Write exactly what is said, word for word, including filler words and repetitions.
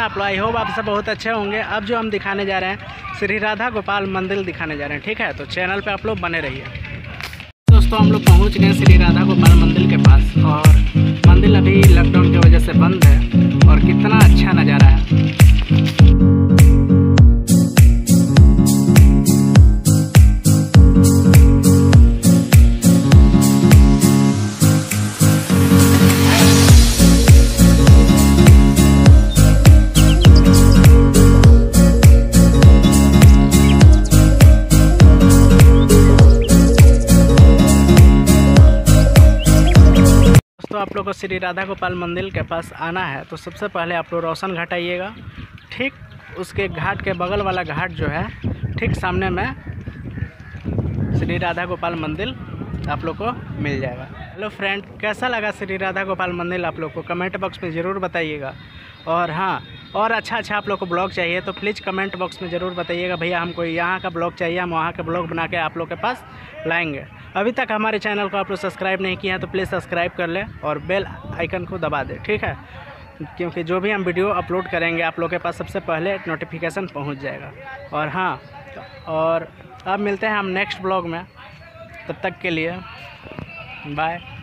आप लोग, I hope आप सब बहुत अच्छे होंगे। अब जो हम दिखाने जा रहे हैं श्री राधा गोपाल मंदिर दिखाने जा रहे हैं, ठीक है। तो चैनल पे आप लोग बने रहिए। दोस्तों हम लोग पहुंच गए श्री राधा गोपाल मंदिर के पास, और मंदिर अभी लॉकडाउन की वजह से बंद है, और कितना अच्छा नज़ारा है। तो आप लोग को श्री राधा गोपाल मंदिर के पास आना है तो सबसे पहले आप लोग रोशन घाट आइएगा। ठीक उसके घाट के बगल वाला घाट जो है, ठीक सामने में श्री राधा गोपाल मंदिर आप लोग को मिल जाएगा। हेलो फ्रेंड, कैसा लगा श्री राधा गोपाल मंदिर आप लोग को कमेंट बॉक्स में ज़रूर बताइएगा। और हाँ, और अच्छा अच्छा आप लोग को ब्लॉग चाहिए तो प्लीज़ कमेंट बॉक्स में ज़रूर बताइएगा, भैया हमको यहाँ का ब्लॉग चाहिए, हम वहाँ का ब्लॉग बना के आप लोग के पास लाएंगे। अभी तक हमारे चैनल को आप लोग सब्सक्राइब नहीं किया हैं तो प्लीज़ सब्सक्राइब कर लें और बेल आइकन को दबा दें, ठीक है, क्योंकि जो भी हम वीडियो अपलोड करेंगे आप लोग के पास सबसे पहले नोटिफिकेशन पहुँच जाएगा। और हाँ, और अब मिलते हैं हम नेक्स्ट ब्लॉग में, तब तक के लिए बाय।